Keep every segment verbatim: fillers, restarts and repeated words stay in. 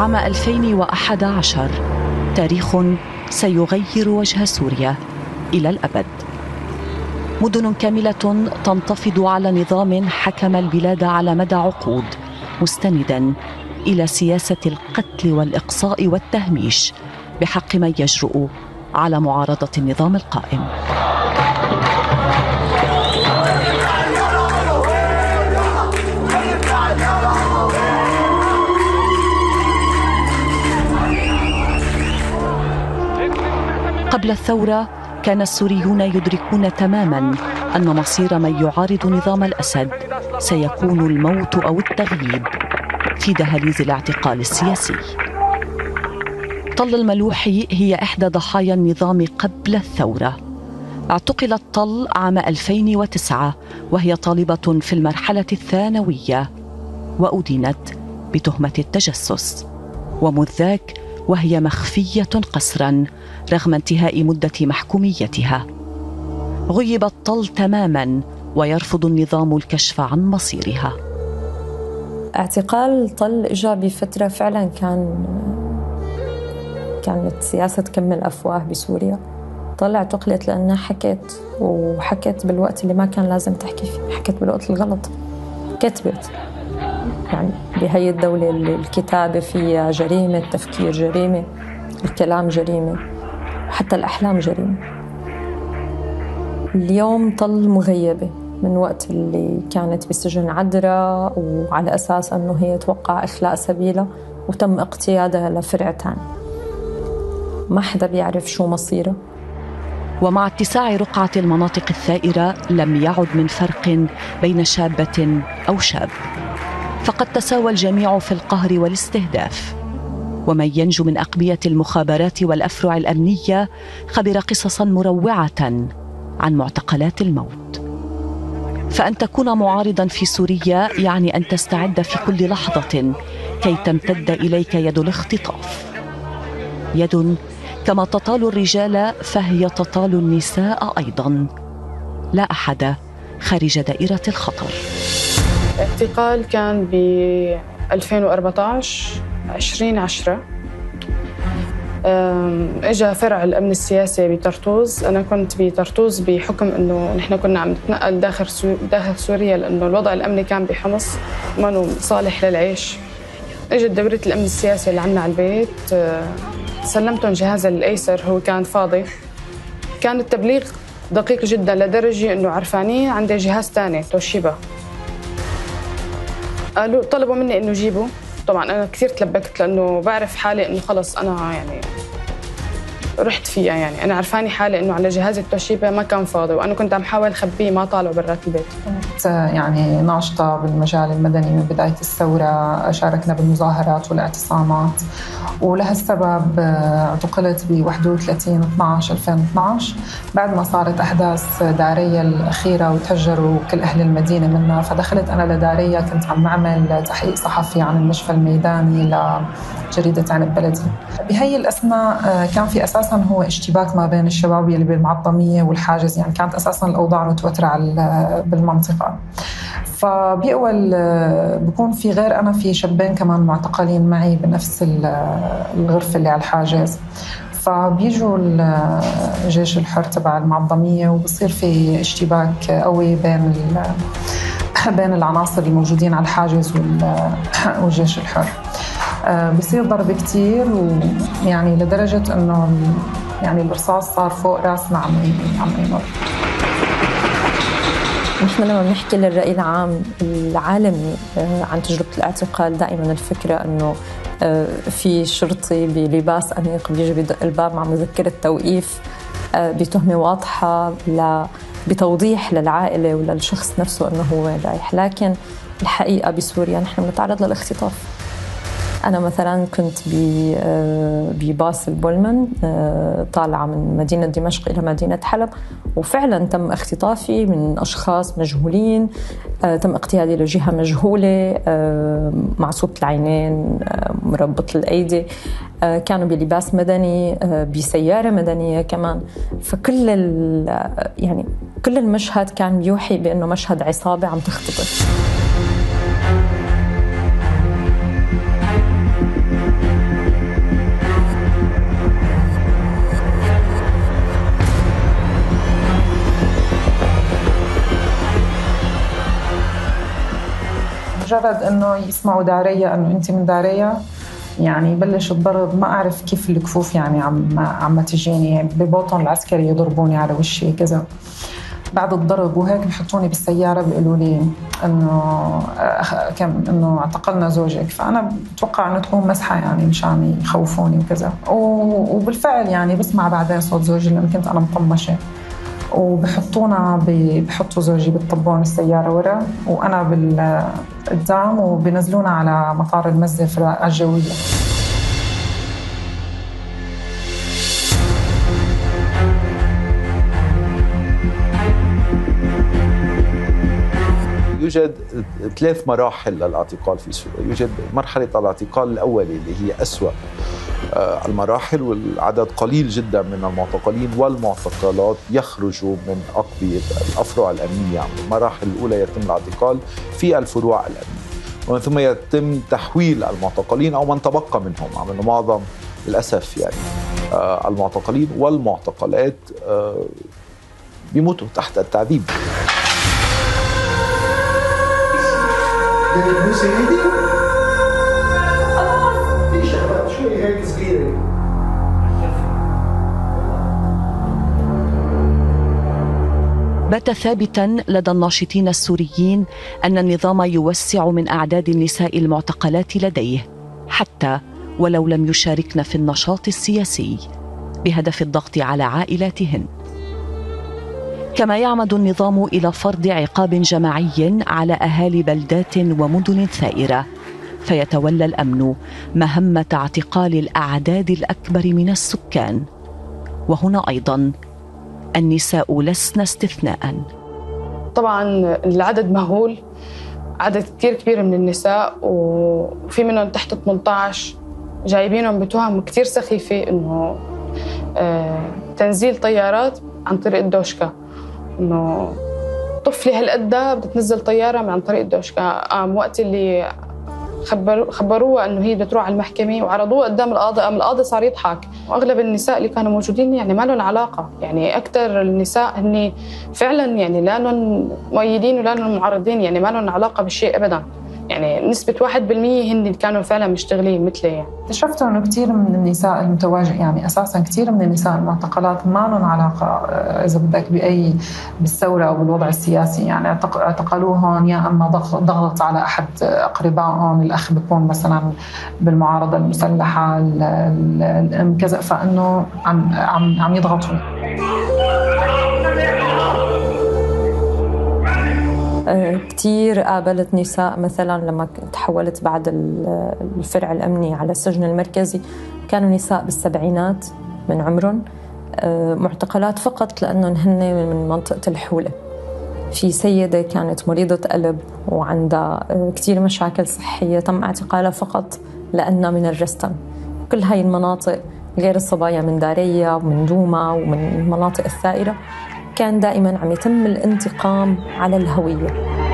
عام ألفين وأحد عشر، تاريخ سيغير وجه سوريا إلى الأبد. مدن كاملة تنتفض على نظام حكم البلاد على مدى عقود، مستندا إلى سياسة القتل والإقصاء والتهميش بحق من يجرؤ على معارضة النظام القائم. قبل الثورة كان السوريون يدركون تماما أن مصير من يعارض نظام الأسد سيكون الموت أو التغييب في دهاليز الاعتقال السياسي. طل الملوحي هي إحدى ضحايا النظام قبل الثورة. اعتقلت طل عام ألفين وتسعة وهي طالبة في المرحلة الثانوية، وأدينت بتهمة التجسس، ومذ ذاك وهي مخفية قسرا رغم انتهاء مدة محكوميتها. غيبت طل تماما ويرفض النظام الكشف عن مصيرها. اعتقال طل إجا بفترة فعلا كان كانت سياسة كم الأفواه بسوريا. طل اعتقلت لأنها حكت، وحكت بالوقت اللي ما كان لازم تحكي فيه، حكت بالوقت الغلط، كتبت. يعني بهي الدولة الكتابة فيها جريمة، التفكير جريمة، الكلام جريمة، حتى الأحلام جريمة. اليوم طل مغيبة من وقت اللي كانت بسجن عدرا، وعلى أساس أنه هي توقع إخلاء سبيلها، وتم اقتيادها لفرع تاني. ما حدا بيعرف شو مصيره. ومع اتساع رقعة المناطق الثائرة لم يعد من فرق بين شابة أو شاب، فقد تساوى الجميع في القهر والاستهداف. ومن ينجو من أقبية المخابرات والأفرع الأمنية خبر قصصا مروعة عن معتقلات الموت. فأن تكون معارضا في سوريا يعني أن تستعد في كل لحظة كي تمتد إليك يد الاختطاف، يد كما تطال الرجال فهي تطال النساء أيضا. لا أحد خارج دائرة الخطر. الاعتقال كان ب ألفين وأربعة عشر عشرين عشرة. اجى فرع الامن السياسي بطرطوس. انا كنت بطرطوس بحكم انه نحن كنا عم نتنقل داخل سو... داخل سوريا، لانه الوضع الامني كان بحمص ما صالح للعيش. اجت دورة الامن السياسي اللي عنا على البيت، سلمتهم جهاز الايسر، هو كان فاضي. كان التبليغ دقيق جدا لدرجه انه عرفانين عندي جهاز ثاني توشيبا. قالوا طلبوا مني انه جيبه. طبعا انا كثير تلبكت لانه بعرف حالي انه خلص انا يعني رحت فيها. يعني انا عرفاني حالي انه على جهاز التوشيبا ما كان فاضي، وانا كنت عم حاول اخبيه ما طالعه برات البيت. كنت يعني ناشطه بالمجال المدني من بدايه الثوره، شاركنا بالمظاهرات والاعتصامات، ولهالسبب اعتقلت ب واحد وثلاثين اثنعش ألفين واثنعش بعد ما صارت احداث داريا الاخيره وتهجروا كل اهل المدينه منها. فدخلت انا لداريا، كنت عم نعمل تحقيق صحفي عن المشفى الميداني لجريده عنب بلدي. بهي الاثناء كان في اساسا هو اشتباك ما بين الشباب اللي بالمعظميه والحاجز، يعني كانت اساسا الاوضاع متوتره بالمنطقه. فبيقول بكون في غير أنا في شابين كمان معتقلين معي بنفس الغرفة اللي على الحاجز. فبيجوا الجيش الحر تبع المعظمية وبصير في اشتباك قوي بين بين العناصر الموجودين على الحاجز والجيش الحر. بصير ضرب كتير، ويعني لدرجة إنه يعني الرصاص صار فوق راسنا عم عم يمر. نحن لما بنحكي للرأي العام العالمي عن تجربة الاعتقال، دائما الفكرة أنه في شرطي بلباس أنيق بيجي بدق الباب مع مذكرة توقيف بتهمة واضحة بتوضيح للعائلة وللشخص نفسه أنه هو رايح. لكن الحقيقة بسوريا نحن بنتعرض للاختطاف. أنا مثلا كنت بباص البولمان طالعة من مدينة دمشق إلى مدينة حلب، وفعلا تم اختطافي من أشخاص مجهولين، تم اقتيادي لجهة مجهولة، معصوبة العينين، مربط الأيدي، كانوا بلباس مدني، بسيارة مدنية كمان. فكل يعني كل المشهد كان بيوحي بأنه مشهد عصابة عم تختطف. مجرد انه يسمعوا دارية انه انت من دارية يعني بلش الضرب. ما اعرف كيف الكفوف يعني عم عم تجيني ببوطن العسكري يضربوني على وشي كذا. بعد الضرب وهيك بحطوني بالسيارة بيقولوا لي إنه كم إنه اعتقلنا زوجك. فأنا بتوقع إنه تكون مسحة يعني مشان يخوفوني وكذا. وبالفعل يعني بسمع بعدين صوت زوجي لأن كنت أنا مطمشة، وبحطونا بحطوا زوجي بالطبون السيارة ورا وأنا بالقدام، وبنزلونا على مطار المزة الجوية. يوجد ثلاث مراحل للاعتقال في سوريا. يوجد مرحلة الاعتقال الأولي اللي هي أسوأ المراحل، والعدد قليل جدا من المعتقلين والمعتقلات يخرجوا من أقبية الأفرع الأمنية. المراحل الأولى يتم الاعتقال في الفروع الأمنية، ومن ثم يتم تحويل المعتقلين أو من تبقى منهم، عم أنه معظم للأسف يعني المعتقلين والمعتقلات بيموتوا تحت التعذيب. بات ثابتا لدى الناشطين السوريين أن النظام يوسع من أعداد النساء المعتقلات لديه حتى ولو لم يشاركن في النشاط السياسي، بهدف الضغط على عائلاتهن. كما يعمد النظام إلى فرض عقاب جماعي على أهالي بلدات ومدن ثائرة، فيتولى الأمن مهمة اعتقال الأعداد الأكبر من السكان. وهنا أيضاً النساء لسن استثناء. طبعاً العدد مهول، عدد كتير كبير من النساء، وفي منهم تحت ثمانية عشر جايبينهم بتهم كتير سخيفة، إنه تنزيل طيارات عن طريق الدوشكا، إنه طفلي هالقد بدها تنزل طيارة من عن طريق الدوشكا. قام وقت اللي خبروا خبروها إنه هي بدها تروح على المحكمة وعرضوها قدام القاضي، قام القاضي صار يضحك. وأغلب النساء اللي كانوا موجودين يعني ما لهم علاقة، يعني أكثر النساء هن فعلا يعني لا لهم مؤيدين ولا لهم معارضين، يعني ما لهم علاقة بالشيء أبدا. يعني نسبة واحد بالمية هن اللي كانوا فعلا مشتغلين مثلي. يعني اكتشفت إنه كثير من النساء المتواجد يعني أساساً كثير من النساء المعتقلات ما لهم علاقة إذا بدك بأي بالثورة أو بالوضع السياسي. يعني اعتقلوهم يا أما ضغط على أحد أقربائهم، الأخ بيكون مثلاً بالمعارضة المسلحة، الأم كذا، فإنه عم عم عم يضغطوا. كتير قابلت نساء مثلا لما تحولت بعد الفرع الأمني على السجن المركزي، كانوا نساء بالسبعينات من عمرهم، معتقلات فقط لأنهم هن من منطقة الحولة. في سيدة كانت مريضة قلب وعندها كتير مشاكل صحية، تم اعتقالها فقط لأنها من الرستم. كل هاي المناطق غير الصبايا من دارية ومن دوما ومن المناطق الثائرة كان دائما عم يتم الانتقام على الهوية.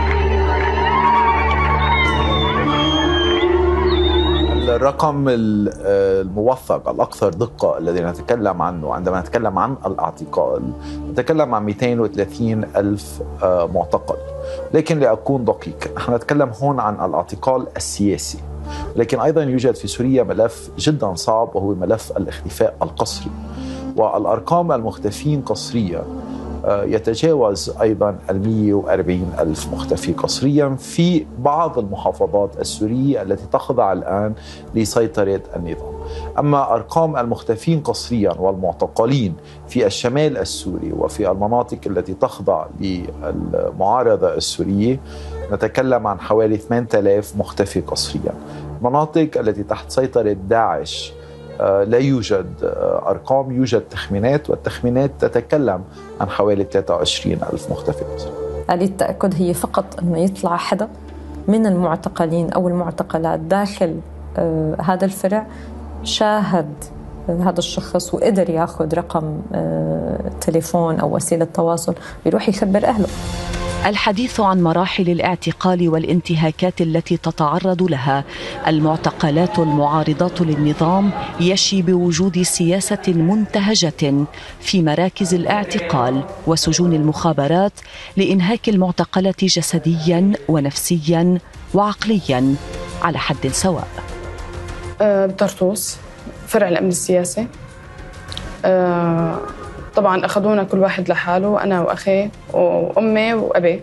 الرقم الموثق الأكثر دقة الذي نتكلم عنه عندما نتكلم عن الاعتقال، نتكلم عن مئتين وثلاثين ألف معتقل. لكن لأكون دقيق، نحن نتكلم هون عن الاعتقال السياسي، لكن أيضا يوجد في سوريا ملف جدا صعب وهو ملف الاختفاء القسري، والأرقام المختفين قسريا يتجاوز أيضا المئة وأربعين ألف مختفي قسريا في بعض المحافظات السورية التي تخضع الآن لسيطرة النظام. أما أرقام المختفين قسريا والمعتقلين في الشمال السوري وفي المناطق التي تخضع للمعارضة السورية نتكلم عن حوالي ثمانية آلاف مختفي قسريا. المناطق التي تحت سيطرة داعش لا يوجد أرقام، يوجد تخمينات، والتخمينات تتكلم عن حوالي ثلاثة وعشرين ألف مختفي قسري. آلية التأكد هي فقط أنه يطلع حدا من المعتقلين أو المعتقلات داخل آه هذا الفرع شاهد آه هذا الشخص وقدر ياخذ رقم آه تليفون أو وسيلة تواصل ويروح يخبر أهله. الحديث عن مراحل الاعتقال والانتهاكات التي تتعرض لها المعتقلات المعارضات للنظام يشي بوجود سياسة منتهجة في مراكز الاعتقال وسجون المخابرات لإنهاك المعتقلة جسديا ونفسيا وعقليا على حد سواء. أه بطرطوس فرع الأمن السياسي. أه طبعا أخذونا كل واحد لحاله، أنا وأخي وأمي وأبي.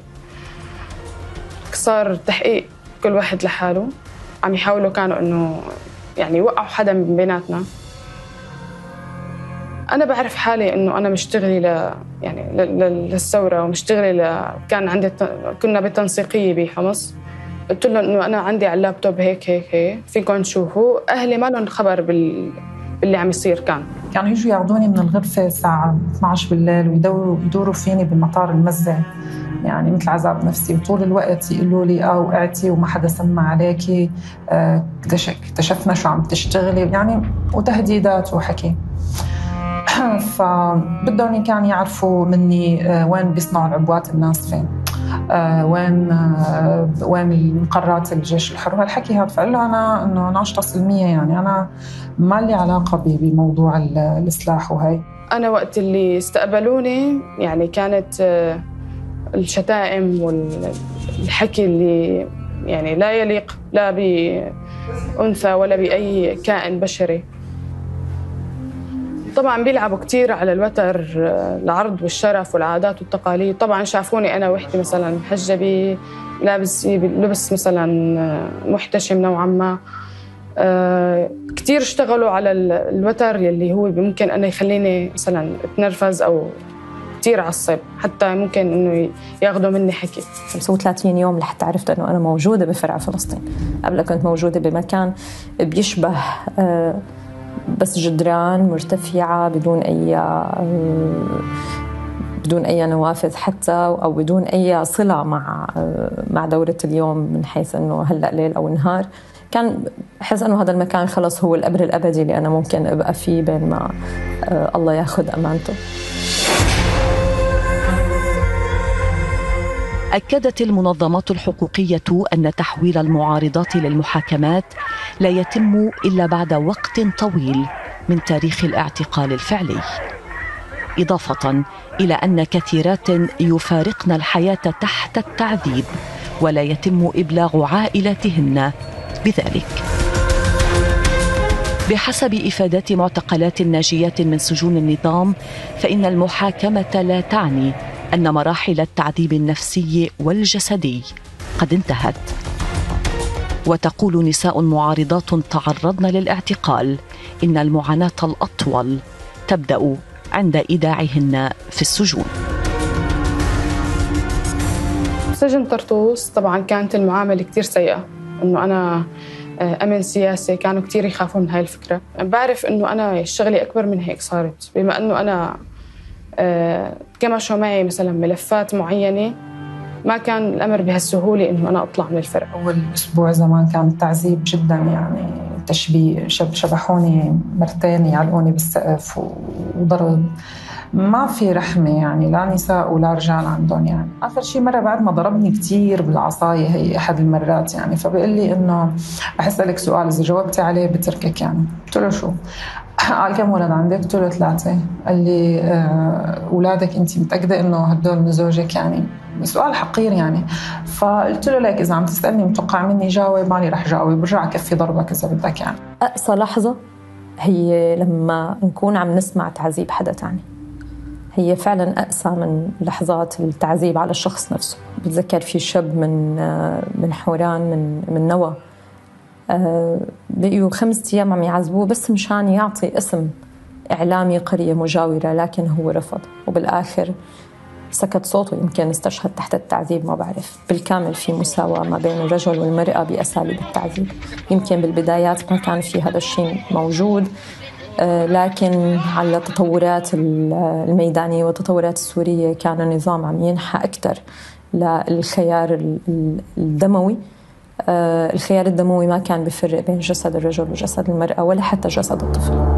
صار تحقيق كل واحد لحاله، عم يحاولوا كانوا إنه يعني يوقعوا حدا من بيناتنا. أنا بعرف حالي إنه أنا مشتغلي ل يعني للثورة ومشتغلي ل كان عندي كنا بالتنسيقية بحمص. قلت له إنه أنا عندي على اللابتوب هيك هيك هيك فيكم تشوفوا. أهلي ما لهم خبر بال باللي عم يصير. كان كانوا يجوا ياخذوني من الغرفة الساعة اثني عشر بالليل ويدوروا يدوروا فيني بالمطار المزة، يعني مثل عذاب نفسي. وطول الوقت يقولوا لي اه وقعتي وما حدا سمع عليكي، آه اكتشفنا شو عم تشتغلي يعني، وتهديدات وحكي. فبدهم كان يعرفوا مني آه وين بيصنعوا العبوات الناس فين، آه وين آه وين المقرات الجيش الحر وهالحكي هذا. فقال له انا انه ناشطه سلميه، يعني انا ما لي علاقه بموضوع السلاح وهي. انا وقت اللي استقبلوني يعني كانت آه الشتائم والحكي اللي يعني لا يليق لا بأنثى ولا بأي كائن بشري. طبعاً بيلعبوا كتير على الوتر، العرض والشرف والعادات والتقاليد. طبعاً شافوني أنا وحدي مثلاً محجبة لابس لبس مثلاً محتشم نوعاً ما. أه كتير اشتغلوا على الوتر يلي هو ممكن أنا يخليني مثلاً اتنرفز أو كتير عصب، حتى ممكن إنه ياخدوا مني حكي. خمسة وثلاثين يوم لحتى عرفت إنه أنا موجودة بفرع فلسطين. قبل كنت موجودة بمكان بيشبه أه بس جدران مرتفعة بدون أي بدون أي نوافذ حتى، أو بدون أي صلة مع مع دورة اليوم من حيث إنه هلأ ليل أو نهار. كان بحس إنه هذا المكان خلص هو القبر الأبدي اللي أنا ممكن أبقى فيه بين ما الله ياخذ أمانته. أكدت المنظمات الحقوقية أن تحويل المعارضات للمحاكمات لا يتم إلا بعد وقت طويل من تاريخ الاعتقال الفعلي، إضافة إلى أن كثيرات يفارقن الحياة تحت التعذيب ولا يتم إبلاغ عائلاتهن بذلك. بحسب إفادات معتقلات ناجيات من سجون النظام، فإن المحاكمة لا تعني أن مراحل التعذيب النفسي والجسدي قد انتهت. وتقول نساء معارضات تعرضن للاعتقال إن المعاناة الأطول تبدأ عند إيداعهن في السجون. سجن طرطوس طبعا كانت المعاملة كتير سيئة، إنه أنا أمن سياسي، كانوا كتير يخافوا من هاي الفكرة. بعرف إنه أنا الشغلة أكبر من هيك صارت، بما إنه أنا أه كما شو معي مثلا ملفات معينة، ما كان الأمر بهالسهولة إنه أنا أطلع من الفرع. أول أسبوع زمان كان التعذيب جدا يعني تشبيه، شب شبحوني مرتين، يعلقوني بالسقف وضرب، ما في رحمة يعني، لا نساء ولا رجال عندهم. يعني آخر شيء مرة بعد ما ضربني كتير بالعصاية، هي أحد المرات يعني، فبقول لي إنه رح أسألك سؤال إذا جاوبتي عليه بتركك يعني. قلت له شو؟ قال كم ولد عندك؟ قلت له ثلاثة. قال لي آه أولادك أنت متأكدة إنه هدول من زوجك؟ يعني سؤال حقير يعني. فقلت له لك إذا عم تسألني متوقع مني جاوب، ماني رح جاوب، برجع كفي ضربك إذا بدك يعني. أقصى لحظة هي لما نكون عم نسمع تعذيب حدا تاني، هي فعلا أقسى من لحظات التعذيب على الشخص نفسه. بتذكر في شاب من من حوران من من نوى، بقيوا خمس أيام عم يعذبوه بس مشان يعطي اسم إعلامي قرية مجاورة، لكن هو رفض وبالآخر سكت صوته. يمكن استشهد تحت التعذيب، ما بعرف. بالكامل في مساواة ما بين الرجل والمرأة بأساليب التعذيب. يمكن بالبدايات ما كان في هذا الشيء موجود، لكن على التطورات الميدانية والتطورات السورية كان النظام عم ينحى أكثر للخيار الدموي. الخيار الدموي ما كان بفرق بين جسد الرجل وجسد المرأة ولا حتى جسد الطفل.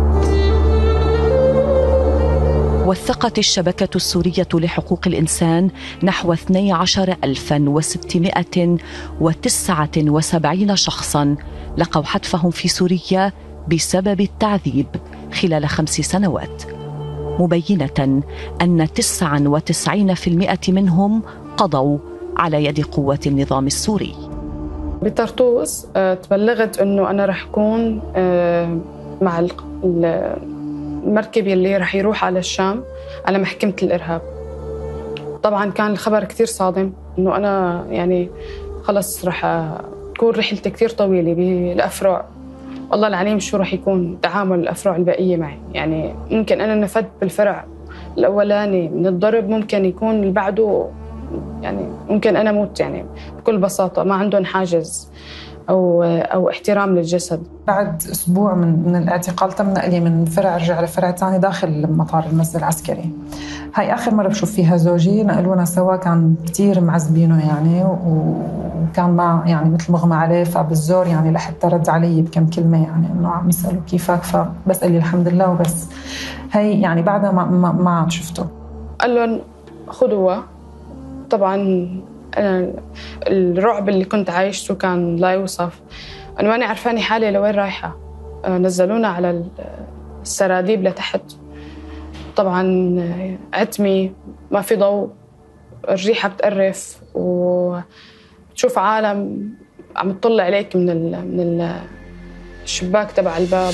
وثقت الشبكة السورية لحقوق الإنسان نحو اثني عشر ألفاً وستمائة وتسعة وسبعين شخصاً لقوا حتفهم في سوريا بسبب التعذيب خلال خمس سنوات، مبينة أن تسعة وتسعين بالمئة منهم قضوا على يد قوات النظام السوري. بطرطوس تبلغت إنه أنا رح أكون مع المركب اللي رح يروح على الشام على محكمة الإرهاب. طبعاً كان الخبر كتير صادم إنه أنا يعني خلص رح تكون رحلتي كتير طويلة بالأفرع. والله العليم شو رح يكون تعامل الأفرع البقية معي. يعني ممكن أنا نفدت بالفرع الأولاني من الضرب، ممكن يكون اللي بعده يعني ممكن أنا موت يعني بكل بساطة. ما عندهم حاجز أو أو احترام للجسد. بعد أسبوع من من الاعتقال تم نقلي من فرع رجع لفرع ثاني داخل مطار المسجد العسكري. هاي آخر مرة بشوف فيها زوجي، نقلونا سوا، كان كتير معذبينه يعني، وكان ما يعني مثل مغمى عليه، فبالزور يعني لحتى رد علي بكم كلمة يعني إنه عم يسألوا كيفك، فبس قال لي الحمد لله وبس. هاي يعني بعدها ما ما, ما عاد شفته. قال لهم خذوها. طبعاً أنا الرعب اللي كنت عايشته كان لا يوصف. أنا ماني عرفاني حالي لوين رايحة. نزلونا على السراديب لتحت. طبعاً عتمي، ما في ضوء، الريحة بتقرف، وتشوف عالم عم تطلع عليك من من الشباك تبع الباب.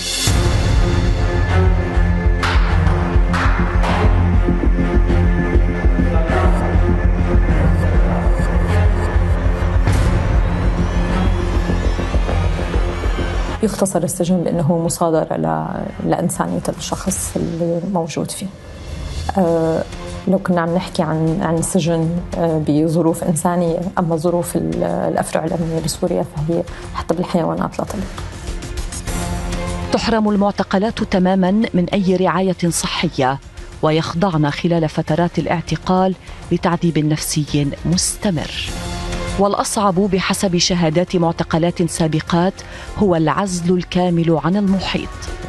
يختصر السجن بأنه مصادرة لإنسانية الشخص اللي موجود فيه. أه لو كنا عم نحكي عن عن السجن بظروف إنسانية، أما ظروف الأفرع الأمنية لسوريا فهي حتى بالحيوانات لا تليق. تحرم المعتقلات تماما من أي رعاية صحية، ويخضعن خلال فترات الاعتقال لتعذيب نفسي مستمر. والأصعب بحسب شهادات معتقلات سابقات هو العزل الكامل عن المحيط.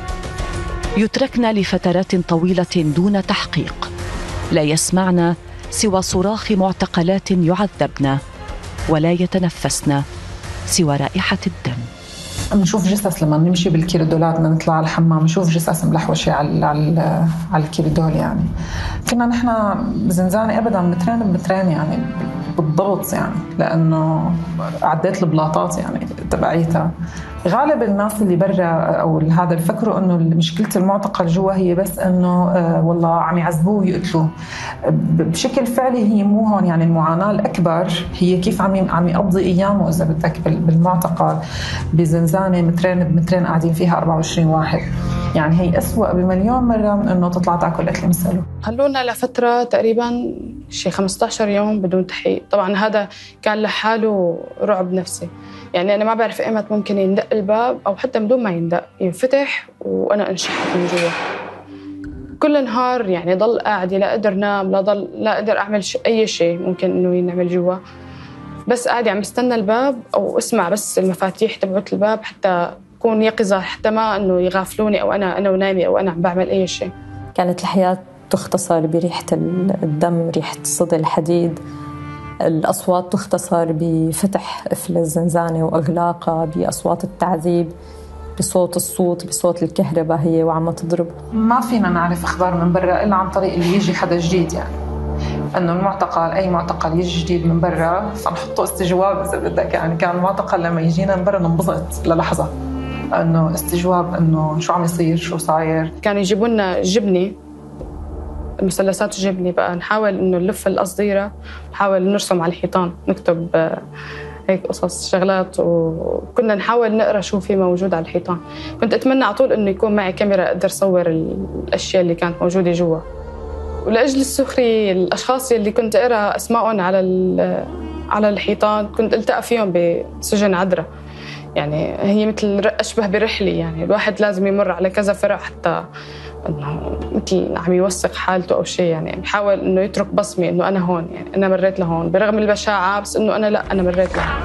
يتركن لفترات طويلة دون تحقيق، لا يسمعن سوى صراخ معتقلات يعذبن، ولا يتنفسن سوى رائحة الدم. بنشوف جثث لما نمشي بالكيردولات، بدنا نطلع على الحمام نشوف جثث ملحوشة على على على الكيردول. يعني كنا نحن بزنزانة أبدا مترين بمترين يعني بالضبط، يعني لأنه عديت البلاطات يعني تبعيتها. غالب الناس اللي برا أو هذا بفكروا إنه مشكلة المعتقل جوا هي بس إنه آه والله عم يعذبوه ويقتلوه. بشكل فعلي هي مو هون، يعني المعاناة الأكبر هي كيف عم عم يقضي أيامه إذا بدك بالمعتقل بزنزانة مترين بمترين قاعدين فيها أربعة وعشرين واحد. يعني هي أسوأ بمليون مرة من إنه تطلع تاكل أكل مسألة. خلونا لفترة تقريبا شي خمسة عشر يوم بدون تحقيق. طبعا هذا كان لحاله رعب نفسي. يعني أنا ما بعرف إيمت ممكن يندق الباب أو حتى بدون ما يندق ينفتح وأنا انشحت من جوا. كل نهار يعني ضل قاعدة، لا أقدر نام، لا ضل لا أقدر أعمل أي شيء ممكن إنه ينعمل جوا. بس قاعدة عم استنى الباب أو أسمع بس المفاتيح تبعت الباب حتى أكون يقظة، حتى ما إنه يغافلوني أو أنا أنا ونايمة أو أنا عم بعمل أي شيء. كانت الحياة تختصر بريحة الدم، ريحة صدى الحديد. الأصوات تختصر بفتح قفل الزنزانة وإغلاقها، بأصوات التعذيب، بصوت الصوت، بصوت الكهرباء هي وعم تضرب. ما فينا نعرف أخبار من برا إلا عن طريق اللي يجي حدا جديد. يعني إنه المعتقل أي معتقل يجي جديد من برا فنحطه استجواب إذا بدك. يعني كان المعتقل لما يجينا من برا ننبسط للحظة إنه استجواب، إنه شو عم يصير، شو صاير. كانوا يجيبوا لنا جبنة، المثلثات الجبنة بقى نحاول إنه نلف القصديرة، نحاول نرسم على الحيطان، نكتب هيك قصص شغلات، وكنا نحاول نقرأ شو في موجود على الحيطان. كنت أتمنى على طول إنه يكون معي كاميرا أقدر صور الأشياء اللي كانت موجودة جوا. ولأجل السخرية الأشخاص اللي كنت أقرأ أسمائهم على على الحيطان كنت ألتقى فيهم بسجن عدرا. يعني هي مثل أشبه برحلة، يعني الواحد لازم يمر على كذا فرع حتى إنه مثل عم يوثق حالته أو شيء. يعني بحاول إنه يترك بصمة إنه أنا هون، يعني أنا مريت لهون برغم البشاعة، بس إنه أنا لا أنا مريت لهون.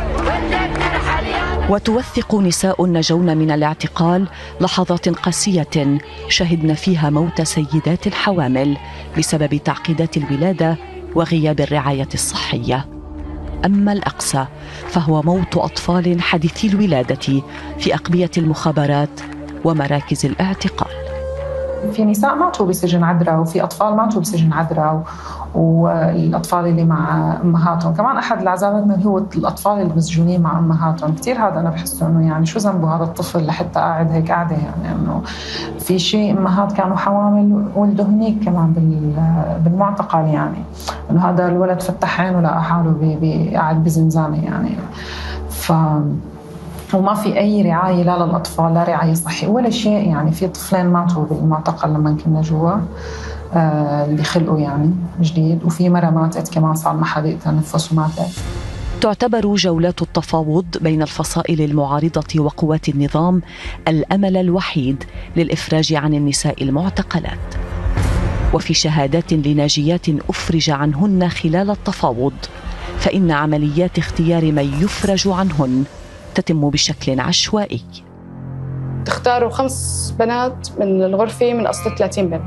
وتوثق نساء نجون من الاعتقال لحظات قاسية شهدن فيها موت سيدات الحوامل بسبب تعقيدات الولادة وغياب الرعاية الصحية. أما الأقصى فهو موت أطفال حديثي الولادة في أقبية المخابرات ومراكز الاعتقال. في نساء ماتوا بسجن عدرا، وفي أطفال ماتوا بسجن عدرا، والأطفال اللي مع أمهاتهم. كمان أحد العذابات من هو الأطفال اللي مسجونين مع أمهاتهم. كتير هذا أنا بحسه إنه يعني شو ذنبه هذا الطفل لحتى قاعد هيك قاعدة، يعني إنه في شيء أمهات كانوا حوامل ولده هنيك كمان بالمعتقل، يعني إنه هذا الولد فتح عينه لقى حاله قاعد بزنزانة يعني. ف وما في أي رعاية لا للأطفال، لا رعاية صحية ولا شيء. يعني في طفلين ماتوا بالمعتقل لما كنا جوا، آه اللي خلقوا يعني جديد، وفي مرة ماتت كمان صار ما حدا يتنفس وماتت. تعتبر جولات التفاوض بين الفصائل المعارضة وقوات النظام الأمل الوحيد للإفراج عن النساء المعتقلات. وفي شهادات لناجيات أفرج عنهن خلال التفاوض، فإن عمليات اختيار من يفرج عنهن تتم بشكل عشوائي. تختاروا خمس بنات من الغرفة من أصل ثلاثين بنت،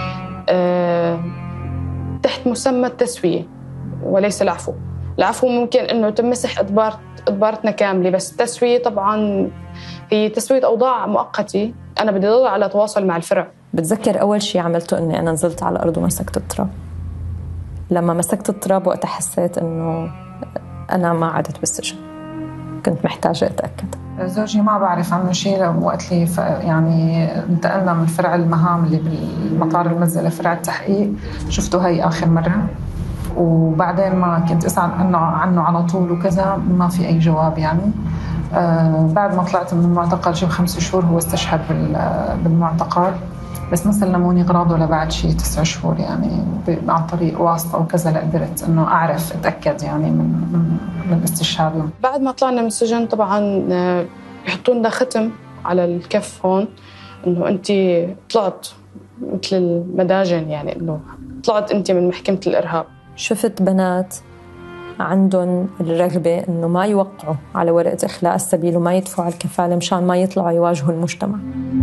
أه تحت مسمى التسوية وليس العفو. العفو ممكن أنه تمسح إدبار إدبارتنا كاملة، بس التسوية طبعاً هي تسوية أوضاع مؤقتة. أنا بدي أضل على تواصل مع الفرع. بتذكر أول شيء عملته أني أنا نزلت على الأرض ومسكت التراب. لما مسكت التراب وقتها حسيت أنه أنا ما عدت بالسجن، كنت محتاجة أتأكد. زوجي ما بعرف عنه شيء وقت لي يعني انتقلنا من فرع المهام اللي بالمطار المنزل لفرع التحقيق، شفته هاي آخر مرة، وبعدين ما كنت أسأل عنه, عنه على طول وكذا، ما في أي جواب يعني. آه بعد ما طلعت من المعتقل شي خمس شهور هو استشهد بالمعتقل، بس ما سلموني غراضه لبعد شي تسع شهور يعني عن طريق واسطة وكذا، لقدرت إنه أعرف أتأكد يعني من من, من استشهاده. بعد ما طلعنا من السجن طبعاً بيحطوا لنا ختم على الكف هون إنه أنت طلعت مثل المداجن، يعني إنه طلعت أنت من محكمة الإرهاب. شفت بنات عندهم الرغبة إنه ما يوقعوا على ورقة إخلاء السبيل وما يدفعوا الكفالة مشان ما يطلعوا يواجهوا المجتمع.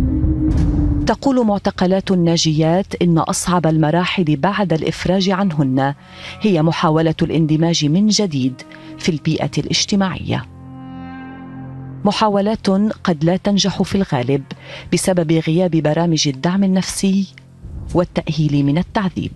تقول معتقلات الناجيات إن أصعب المراحل بعد الإفراج عنهن هي محاولة الاندماج من جديد في البيئة الاجتماعية، محاولات قد لا تنجح في الغالب بسبب غياب برامج الدعم النفسي والتأهيل من التعذيب.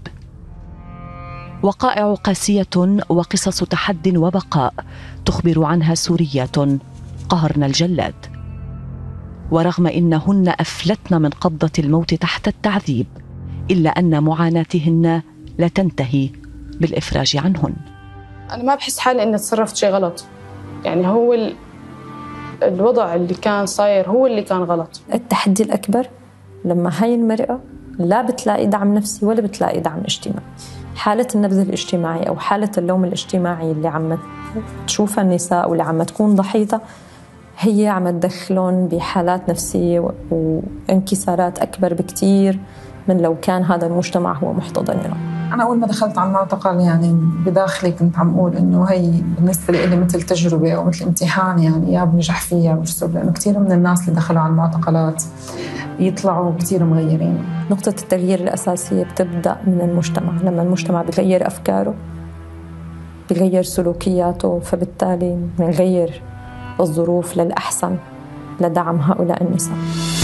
وقائع قاسية وقصص تحد وبقاء تخبر عنها سوريات قهرن الجلاد، ورغم إنهن أفلتن من قبضة الموت تحت التعذيب، إلا أن معاناتهن لا تنتهي بالإفراج عنهن. أنا ما بحس حالي إني تصرفت شيء غلط، يعني هو ال... الوضع اللي كان صاير هو اللي كان غلط. التحدي الأكبر لما هاي المرأة لا بتلاقي دعم نفسي ولا بتلاقي دعم اجتماعي. حالة النبذ الاجتماعي أو حالة اللوم الاجتماعي اللي عم تشوفها النساء واللي عم تكون ضحيتها هي عم تدخلون بحالات نفسية وانكسارات أكبر بكتير من لو كان هذا المجتمع هو محتضن له. أنا أول ما دخلت على المعتقل يعني بداخلي كنت عم أقول إنه هي بالنسبة لي مثل تجربة أو مثل امتحان، يعني يا بنجح فيه يا بفشل، لأنه كتير من الناس اللي دخلوا على المعتقلات يطلعوا كتير مغيرين. نقطة التغيير الأساسية بتبدأ من المجتمع. لما المجتمع بيغير أفكاره بيغير سلوكياته، فبالتالي بنغير الظروف للأحسن لدعم هؤلاء النساء.